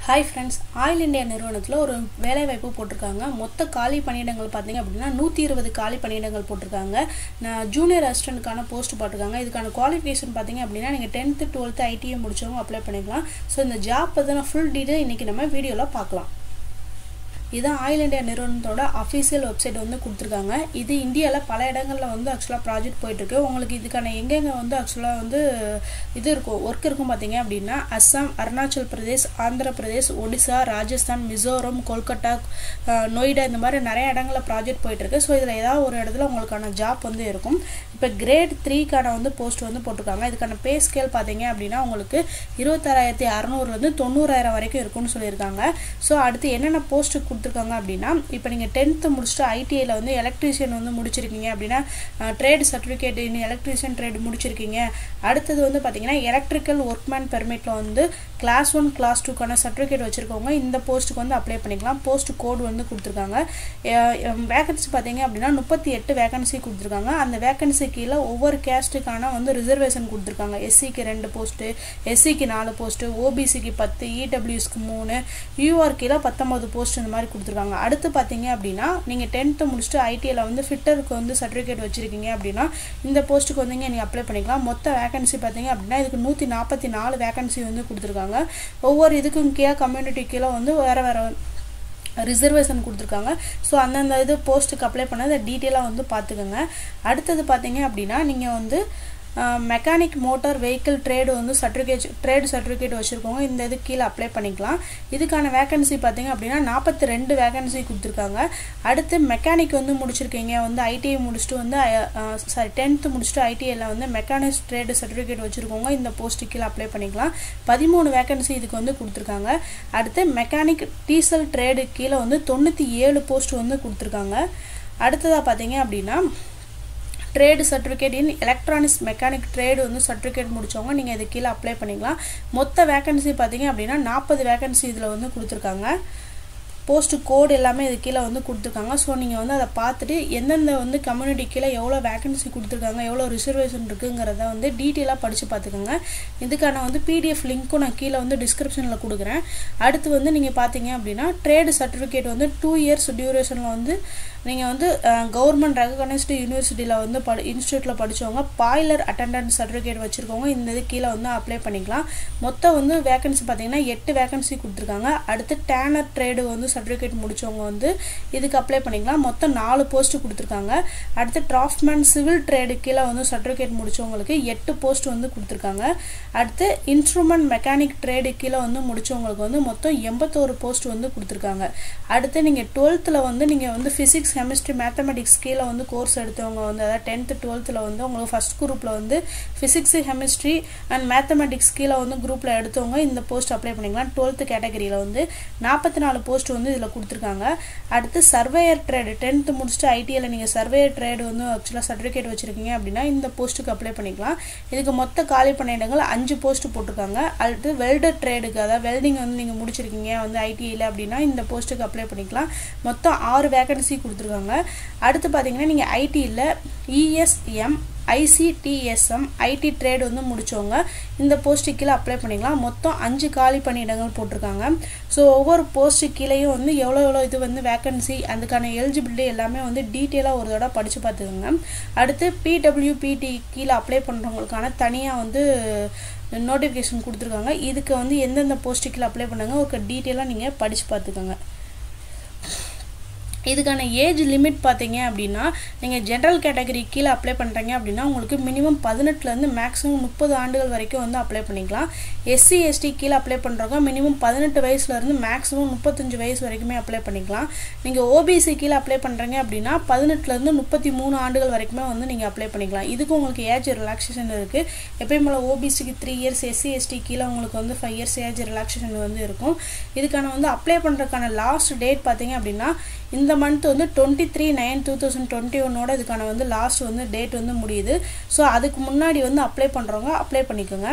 Hi friends, Oil India நிறுவனத்துல ஒரு வேலை வாய்ப்பு போட்டுருக்காங்க. மொத்த காலி பணியிடங்கள் பாத்தீங்க அப்படினா 120 காலி பணியிடங்கள் போட்டுருக்காங்க. ஜூனியர் அசிஸ்டன்ட்கான போஸ்ட் போட்டுருக்காங்க. இதுக்கான குவாலிஃபிகேஷன் பாத்தீங்க அப்படினா நீங்க 10th 12th ITI முடிச்சவங்க அப்ளை பண்ணிக்கலாம். சோ இந்த ஜாப் பத்தின full detail இன்னைக்கு நம்ம வீடியோல பார்க்கலாம். இதான் ஆயில் இந்தியா நிறுவனத்தோட அஃபிஷியல் வெப்சைட் வந்து கொடுத்துருக்காங்க. இது இந்தியால பல இடங்கள்ல வந்து ஆக்சுவலா ப்ராஜெக்ட் போயிட்டு இருக்கு. உங்களுக்கு இதுக்கான எங்கெங்க வந்து ஆக்சுவலா வந்து இது இருக்கும் வர்க் இருக்கும் பாத்தீங்க அப்படினா அஸ்ஸாம், அருணாச்சல் பிரதேஷ், ஆந்திர பிரதேஷ், ஒடிசா, ராஜஸ்தான், மிசோரம், கொல்கத்தா, நொய்டா இந்த மாதிரி நிறைய இடங்கள்ல ப்ராஜெக்ட் போயிட்டு இருக்கு. ஸோ இதுல ஏதாவது ஒரு இடத்துல உங்களுக்கான ஜாப் வந்து இருக்கும். இப்போ கிரேட் 3க்கான வந்து போஸ்ட் வந்து போட்டிருக்காங்க. இதுக்கான பே ஸ்கேல் பாத்தீங்க அப்படினா உங்களுக்கு 26,600 இருந்து 90,000 வரைக்கும் இருக்கும்னு சொல்லியிருக்காங்க. ஸோ அடுத்து என்னென்ன போஸ்ட் கொடுத்துருக்காங்க அப்படின்னா இப்போ நீங்கள் 10th முடிச்சுட்டு ஐடிஐயில் வந்து எலக்ட்ரீஷியன் வந்து முடிச்சிருக்கீங்க அப்படின்னா trade certificate in electrician trade முடிச்சிருக்கீங்க. அடுத்தது வந்து பார்த்தீங்கன்னா எலக்ட்ரிக்கல் ஒர்க்மேன் பெர்மிட்டில் வந்து கிளாஸ் 1 கிளாஸ் 2க்கான சர்டிஃபிகேட் வச்சுருக்கவங்க இந்த போஸ்ட்டுக்கு வந்து அப்ளை பண்ணிக்கலாம். போஸ்ட் கோடு வந்து கொடுத்துருக்காங்க. வேகன்சி பார்த்தீங்க அப்படின்னா 38 வேகன்சி கொடுத்துருக்காங்க. அந்த வேகன்சி கீழே ஒவ்வொரு கேஸ்ட்டுக்கான வந்து ரிசர்வேஷன் கொடுத்துருக்காங்க. எஸ்சிக்கு 2 போஸ்ட்டு, எஸ்சிக்கு 4 போஸ்ட்டு, ஓபிசிக்கு 10, இடபிள்யூஸ்க்கு 3, யூஆர் கீழே 19 போஸ்ட் இந்த மாதிரி கொடுத்துருக்காங்க. அடுத்து பார்த்தீங்க அப்படின்னா நீங்கள் 10th முடிச்சுட்டு ஐடிஐயில் வந்து ஃபிட்டருக்கு வந்து சர்டிஃபிகேட் வச்சுருக்கீங்க அப்படின்னா இந்த போஸ்ட்டுக்கு வந்து நீங்கள் அப்ளை பண்ணிக்கலாம். மொத்த வேகன்சி பார்த்தீங்க அப்படின்னா இதுக்கு 144 வேகன்சி வந்து கொடுத்துருக்காங்க. ஒவ்வொரு இதுக்கும் கீழே கம்யூனிட்டி கீழே வந்து வேறு வேறு ரிசர்வேஷன் கொடுத்துருக்காங்க. ஸோ அந்தந்த இது போஸ்ட்டுக்கு அப்ளை பண்ணதை டீட்டெயிலாக வந்து பார்த்துக்கோங்க. அடுத்தது பார்த்தீங்க அப்படின்னா நீங்கள் வந்து மெக்கானிக் மோட்டார் வெஹிக்கிள் ட்ரேடு வந்து ட்ரேடு சர்டிஃபிகேட் வச்சுருக்கோங்க. இந்த இது கீழே அப்ளை பண்ணிக்கலாம். இதுக்கான வேகன்சி பார்த்தீங்க அப்படின்னா 42 வேகன்சி கொடுத்துருக்காங்க. அடுத்து மெக்கானிக் வந்து முடிச்சிருக்கீங்க வந்து ஐடிஐ முடிச்சுட்டு வந்து 10th முடிச்சுட்டு ஐடிஐயில் வந்து மெக்கானிக்ஸ் ட்ரேடு சர்டிஃபிகேட் வச்சுருக்கோங்க. இந்த போஸ்ட்டு கீழே அப்ளை பண்ணிக்கலாம். 13 வேகன்சி இதுக்கு வந்து கொடுத்துருக்காங்க. அடுத்து மெக்கானிக் டீசல் ட்ரேடு கீழே வந்து 97 போஸ்ட் வந்து கொடுத்துருக்காங்க. அடுத்ததாக பார்த்தீங்க அப்படின்னா trade certificate in electronics mechanic trade வந்து சர்டிஃபிகேட் முடிச்சவங்க நீங்கள் இது கீழே அப்ளை பண்ணிக்கலாம். மொத்த வேகன்சி பார்த்தீங்க அப்படின்னா 40 வேகன்சி இதில் வந்து கொடுத்துருக்காங்க. போஸ்ட் கோடு எல்லாமே இது கீழே வந்து கொடுத்துருக்காங்க. ஸோ நீங்கள் வந்து அதை பார்த்துட்டு எந்தெந்த வந்து கம்யூனிட்டி கீழே எவ்வளோ வேகன்சி கொடுத்துருக்காங்க, எவ்வளோ ரிசர்வேஷன் இருக்குங்கிறத வந்து டீட்டெயிலாக படித்து பார்த்துக்கோங்க. இதுக்கான வந்து பிடிஎஃப் லிங்க்கும் நான் கீழே வந்து டிஸ்கிரிப்ஷனில் கொடுக்குறேன். அடுத்து வந்து நீங்கள் பார்த்தீங்க அப்படின்னா ட்ரேடு சர்டிஃபிகேட் வந்து 2 இயர்ஸ் டியூரேஷனில் வந்து நீங்கள் வந்து கவர்மெண்ட் ரெகக்னைஸ்டு யூனிவர்சிட்டியில் வந்து இன்ஸ்டியூட்டில் படித்தவங்க பாய்லர் அட்டண்டன்ட் சர்டிஃபிகேட் வச்சுருக்கவங்க இந்த இது கீழே வந்து அப்ளை பண்ணிக்கலாம். மொத்தம் வந்து வேகன்சி பார்த்தீங்கன்னா 8 வேகன்சி கொடுத்துருக்காங்க. அடுத்து டேனர் ட்ரேடு வந்து சர்டிஃபிகேட் முடித்தவங்க வந்து இதுக்கு அப்ளை பண்ணிக்கலாம். மொத்தம் 4 போஸ்ட் கொடுத்துருக்காங்க. அடுத்து டிராஃப்ட்மேன் சிவில் ட்ரேடு கீழே வந்து சர்டிஃபிகேட் முடித்தவங்களுக்கு 8 போஸ்ட் வந்து கொடுத்துருக்காங்க. அடுத்து இன்ஸ்ட்ருமெண்ட் மெக்கானிக் ட்ரேடு கீழே வந்து முடித்தவங்களுக்கு வந்து மொத்தம் 81 போஸ்ட் வந்து கொடுத்துருக்காங்க. அடுத்து நீங்கள் 12th வந்து நீங்கள் வந்து ஃபிசிக்ஸ், கெமிஸ்ட்ரி, மேத்தமெட்டிக்ஸ் கீழே வந்து கோர்ஸ் எடுத்தவங்க வந்து அதாவது 10th 12th வந்து உங்களுக்கு ஃபர்ஸ்ட் குரூப்பில் வந்து ஃபிசிக்ஸ், கெமிஸ்ட்ரி அண்ட் மேத்தமெட்டிக்ஸ் கீழே வந்து குரூப்பில் எடுத்தவங்க இந்த போஸ்ட் அப்ளை பண்ணிக்கலாம். 12th கேட்டகரியில் வந்து 44 போஸ்ட் வந்து இதில் கொடுத்துருக்காங்க. அடுத்து சர்வேயர் ட்ரேடு 10th முடிச்சுட்டு ஐடிஐயில் நீங்கள் சர்வேயர் ட்ரேடு வந்து ஆக்சுவலாக சர்டிஃபிகேட் வச்சுருக்கீங்க அப்படின்னா இந்த போஸ்ட்டுக்கு அப்ளை பண்ணிக்கலாம். இதுக்கு மொத்த காலி பணியிடங்கள் 5 போஸ்ட் போட்டிருக்காங்க. அடுத்து வெல்டர் ட்ரேடுக்கு அதாவது வெல்டிங் வந்து நீங்கள் முடிச்சிருக்கீங்க வந்து ஐடிஐயில் அப்படின்னா இந்த போஸ்ட்டுக்கு அப்ளை பண்ணிக்கலாம். மொத்தம் 6 வேகன்சி கொடுத்துருக்காங்க. அடுத்து பார்த்தீங்கன்னா நீங்கள் ஐடியில் இஎஸ்எம், ஐசிடிஎஸ்எம், ஐடி ட்ரேடு வந்து முடிச்சவங்க இந்த போஸ்ட்டு கீழே அப்ளை பண்ணிக்கலாம். மொத்தம் 5 காலி பணியிடங்கள் போட்டிருக்காங்க. ஸோ ஒவ்வொரு போஸ்ட்டு கீழேயும் வந்து எவ்வளோ இது வந்து வேகன்சி அதுக்கான எலிஜிபிலிட்டி எல்லாமே வந்து டீட்டெயிலாக ஒரு தடவை படித்து பார்த்துக்கோங்க. அடுத்து பிடபிள்யூபிடி கீழே அப்ளை பண்ணுறவங்களுக்கான தனியாக வந்து நோட்டிஃபிகேஷன் கொடுத்துருக்காங்க. இதுக்கு வந்து எந்தெந்த போஸ்ட்டு கீழே அப்ளை பண்ணாங்க ஒரு டீட்டெயிலாக நீங்கள் படித்து பார்த்துக்கோங்க. இதுக்கான ஏஜ் லிமிட் பார்த்தீங்க அப்படின்னா நீங்கள் ஜென்ரல் கேட்டகரி கீழே அப்ளை பண்ணுறீங்க அப்படின்னா உங்களுக்கு மினிமம் 18லேருந்து மேக்ஸிமம் 30 ஆண்டுகள் வரைக்கும் வந்து அப்ளை பண்ணிக்கலாம். எஸ்சி எஸ்டி கீழே அப்ளை பண்ணுறவங்க மினிமம் 18 வயசுலேருந்து மேக்ஸிமம் 35 வயசு வரைக்குமே அப்ளை பண்ணிக்கலாம். நீங்கள் ஓபிசி கீழே அப்ளை பண்ணுறீங்க அப்படின்னா 18லேருந்து 33 ஆண்டுகள் வரைக்குமே வந்து நீங்கள் அப்ளை பண்ணிக்கலாம். இதுக்கு உங்களுக்கு ஏஜ் ரிலாக்ஸேஷன் இருக்குது. எப்பயும் போல் ஓபிசிக்கு 3 இயர்ஸ், எஸ்சி எஸ்டி கீழே உங்களுக்கு வந்து 5 இயர்ஸ் ஏஜ் ரிலாக்ஸேஷன் வந்து இருக்கும். இதுக்கான வந்து அப்ளை பண்ணுறதுக்கான லாஸ்ட் டேட் பார்த்தீங்க அப்படின்னா இந்த மந்த் வந்து 23/9/2021 இதுக்கான வந்து லாஸ்ட் வந்து டேட் வந்து முடியுது. ஸோ அதுக்கு முன்னாடி வந்து அப்ளை பண்ணுறவங்க அப்ளை பண்ணிக்கோங்க.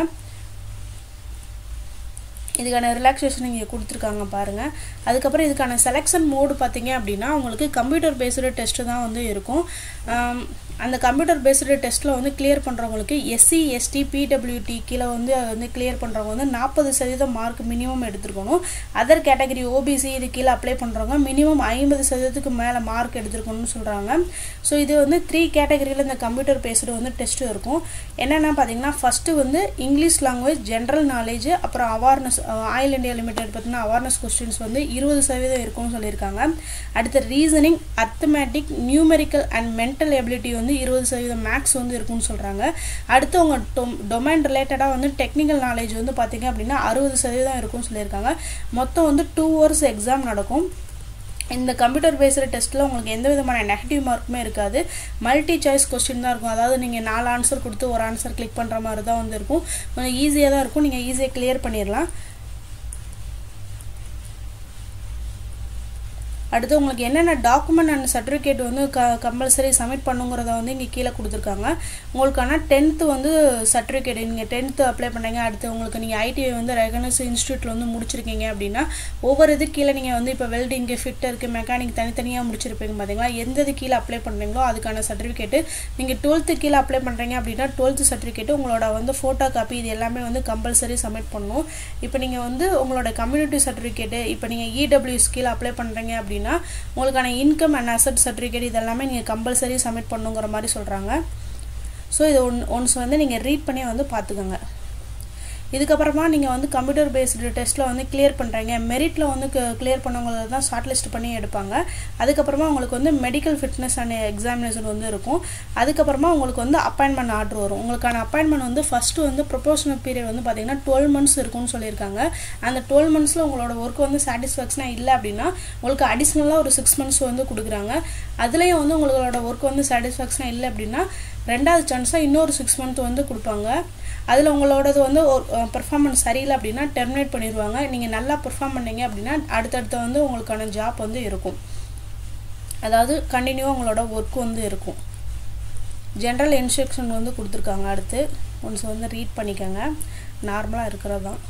இதுக்கான ரிலாக்ஸேஷன் இங்கே கொடுத்துருக்காங்க பாருங்கள். அதுக்கப்புறம் இதுக்கான செலெக்ஷன் மோடு பார்த்தீங்க அப்படின்னா உங்களுக்கு கம்ப்யூட்டர் பேஸ்டு டெஸ்ட்டு தான் வந்து இருக்கும். அந்த கம்ப்யூட்டர் பேஸ்டு டெஸ்ட்டில் வந்து கிளியர் பண்ணுறவங்களுக்கு SC ST PWT கீழே வந்து கிளியர் பண்ணுறவங்க வந்து 40% மார்க் மினிமம் எடுத்துருக்கணும். அதர் கேட்டகரி OBC இது கீழே அப்ளை பண்ணுறவங்க மினிமம் 50%க்கு மேலே மார்க் எடுத்துருக்கணும்னு சொல்கிறாங்க. ஸோ இது வந்து 3 கேட்டகரியில் இந்த கம்ப்யூட்டர் பேஸ்டு வந்து டெஸ்ட்டு இருக்கும். என்னென்னா பார்த்தீங்கன்னா ஃபஸ்ட்டு வந்து இங்கிலீஷ் லாங்குவேஜ், ஜென்ரல் நாலேஜ், அப்புறம் அவேர்னஸ், ஆயில் இண்டியா லிமிடெட் பார்த்தீங்கன்னா அவேர்னஸ் கொஸ்டின்ஸ் வந்து 20% இருக்கும்னு சொல்லியிருக்காங்க. அடுத்து reasoning, arithmetic, numerical and mental ability வந்து 20% மேக்ஸ் வந்து இருக்குன்னு சொல்கிறாங்க. அடுத்து உங்கள் டொமைன் ரிலேட்டடாக வந்து டெக்னிக்கல் நாலேஜ் வந்து பார்த்தீங்க அப்படின்னா 60% இருக்கும்னு சொல்லியிருக்காங்க. மொத்தம் வந்து 2 hours எக்ஸாம் நடக்கும். இந்த கம்ப்யூட்டர் பேஸ்டு டெஸ்ட்டில் உங்களுக்கு எந்த விதமான நெகட்டிவ் மார்க்குமே இருக்காது. மல்டி சாய்ஸ் கொஸ்டின் தான் இருக்கும். அதாவது நீங்கள் 4 ஆன்சர் கொடுத்து ஒரு ஆன்சர் கிளிக் பண்ணுற மாதிரி தான் வந்து இருக்கும். கொஞ்சம் ஈஸியாக தான் இருக்கும். நீங்கள் ஈஸியாக கிளியர் பண்ணிடலாம். அடுத்து உங்களுக்கு என்னென்ன டாக்குமெண்ட் அண்ட் சர்டிஃபிகேட் வந்து கம்பல்சரி சப்மிட் பண்ணுங்கிறத வந்து இங்கே கீழே கொடுத்துருக்காங்க. உங்களுக்கான 10th வந்து சர்டிஃபிகேட், நீங்கள் 10th அப்ளை பண்ணுறீங்க. அடுத்து உங்களுக்கு நீங்கள் ITI வந்து ரெகனைஸ் இன்ஸ்டியூட்டில் வந்து முடிச்சிருக்கீங்க அப்படின்னா ஒவ்வொரு இது கீழே நீங்கள் வந்து இப்போ வெல்டிங்கு, ஃபிட்டருக்கு, மெக்கானிக் தனித்தனியாக முடிச்சிருப்பீங்க பார்த்தீங்களா. எந்த இது கீழே அப்ளை பண்ணுறீங்களோ அதுக்கான சர்டிஃபிகேட்டு. நீங்கள் 12th கீழே அப்ளை பண்ணுறீங்க அப்படின்னா 12th சர்டிஃபிகேட்டு, உங்களோட வந்து ஃபோட்டோ காப்பி, இது எல்லாமே வந்து கம்பல்சரி சப்மிட் பண்ணணும். இப்போ நீங்கள் வந்து உங்களோட கம்யூனிட்டி சர்டிஃபிகேட்டு, இப்போ நீங்கள் EWS கீழே அப்ளை பண்ணுறீங்க அப்படின்னா உங்களுக்கான இன்கம் அண்ட் அசட் சர்டிஃபிகேட் இதெல்லாமே நீங்கள் கம்பல்சரி சப்மிட் பண்ணுங்கிற மாதிரி சொல்கிறாங்க. ஸோ இது ஒன்ஸ் வந்து நீங்கள் ரீட் பண்ணி வந்து பார்த்துக்கோங்க. இதுக்கப்புறமா நீங்கள் வந்து கம்ப்யூட்டர் பேஸ்டு டெஸ்ட்டில் வந்து கிளியர் பண்ணுறீங்க. மெரிட்டில் வந்து கிளியர் பண்ணவங்களை தான் ஷார்ட் லிஸ்ட் பண்ணி எடுப்பாங்க. அதுக்கப்புறமா உங்களுக்கு வந்து மெடிக்கல் ஃபிட்னஸ் அண்ட் எக்ஸாமினேஷன் வந்து இருக்கும். அதுக்கப்புறமா உங்களுக்கு வந்து அப்பாயின்மெண்ட் ஆர்டர் வரும். உங்களுக்கான அப்பாயின்மெண்ட் வந்து ஃபஸ்ட்டு வந்து ப்ரொபோஷனல் பீரியட் வந்து பார்த்தீங்கன்னா 12 months இருக்கும்னு சொல்லியிருக்காங்க. அந்த 12 monthsல உங்களோட ஒர்க் வந்து சாட்டிஸ்ஃபேக்ஷனாக இல்லை அப்படின்னா உங்களுக்கு அடிஷ்னலாக ஒரு 6 months வந்து கொடுக்குறாங்க. அதுலேயும் வந்து உங்களோட ஒர்க் வந்து சாட்டிஸ்ஃபேக்ஷனாக இல்லை அப்படின்னா 2வது சான்ஸாக இன்னொரு 6 months வந்து கொடுப்பாங்க. அதில் உங்களோடது வந்து ஒரு பெர்ஃபார்மன்ஸ் சரியில்லை அப்படின்னா டெர்மினேட் பண்ணிடுவாங்க. நீங்கள் நல்லா பெர்ஃபார்ம் பண்ணீங்க அப்படின்னா அடுத்தடுத்து வந்து உங்களுக்கான ஜாப் வந்து இருக்கும். அதாவது கண்டினியூவாக உங்களோட ஒர்க் வந்து இருக்கும். ஜென்ரல் இன்ஸ்ட்ரக்ஷன் வந்து கொடுத்துருக்காங்க. அடுத்து ஒன்ஸ் வந்து ரீட் பண்ணிக்கோங்க. நார்மலாக இருக்கிறது தான்.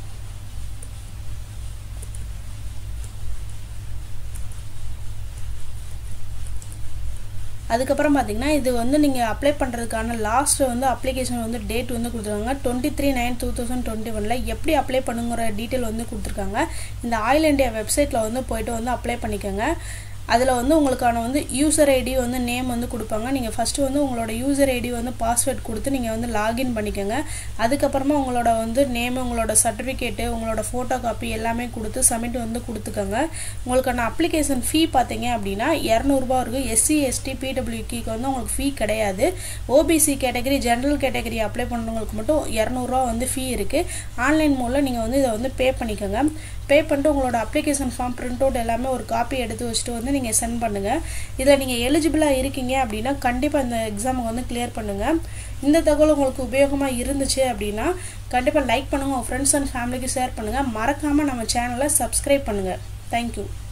அதுக்கப்புறம் பார்த்தீங்கன்னா இது வந்து நீங்கள் அப்ளை பண்ணுறதுக்கான லாஸ்ட் வந்து அப்ளிகேஷன் வந்து டேட் வந்து கொடுத்துருக்காங்க. 23/9/2021 எப்படி அப்ளை பண்ணுங்கிற டீட்டெயில் வந்து கொடுத்துருக்காங்க. இந்த ஆயில் இண்டியா வெப்சைட்டில் வந்து போய்ட்டு வந்து அப்ளை பண்ணிக்கோங்க. அதில் வந்து உங்களுக்கான வந்து யூசர் ஐடி வந்து நேம் வந்து கொடுப்பாங்க. நீங்கள் ஃபஸ்ட்டு வந்து உங்களோட யூசர் ஐடி வந்து பாஸ்வேர்ட் கொடுத்து நீங்கள் வந்து லாகின் பண்ணிக்கோங்க. அதுக்கப்புறமா உங்களோட வந்து நேமு, உங்களோட சர்டிஃபிகேட்டு, உங்களோட ஃபோட்டோ காப்பி எல்லாமே கொடுத்து சப்மிட் வந்து கொடுத்துக்கோங்க. உங்களுக்கான அப்ளிகேஷன் ஃபீ பார்த்தீங்க அப்படின்னா 200 ரூபா இருக்குது. SC ST PWTக்கு வந்து உங்களுக்கு ஃபீ கிடையாது. OBC category, general category apply பண்ணுறவங்களுக்கு மட்டும் 200 ரூபா வந்து ஃபீ இருக்குது. ஆன்லைன் மூலம் நீங்கள் வந்து இதை வந்து பே பண்ணிக்கோங்க. பே பண்ணிட்டு உங்களோட அப்ளிகேஷன் ஃபார்ம் பிரிண்ட் அவுட் எல்லாமே ஒரு காப்பி எடுத்து வச்சுட்டு வந்து நீங்கள் சென்ட் பண்ணுங்கள். இதில் நீங்கள் எலிஜிபிளாக இருக்கீங்க அப்படின்னா கண்டிப்பாக இந்த எக்ஸாமை வந்து கிளியர் பண்ணுங்கள். இந்த தகவல் உங்களுக்கு உபயோகமாக இருந்துச்சு அப்படின்னா கண்டிப்பாக லைக் பண்ணுங்கள், உங்கள் ஃப்ரெண்ட்ஸ் அண்ட் ஃபேமிலிக்கு ஷேர் பண்ணுங்கள். மறக்காமல் நம்ம சேனலை சப்ஸ்கிரைப் பண்ணுங்கள். தேங்க்யூ.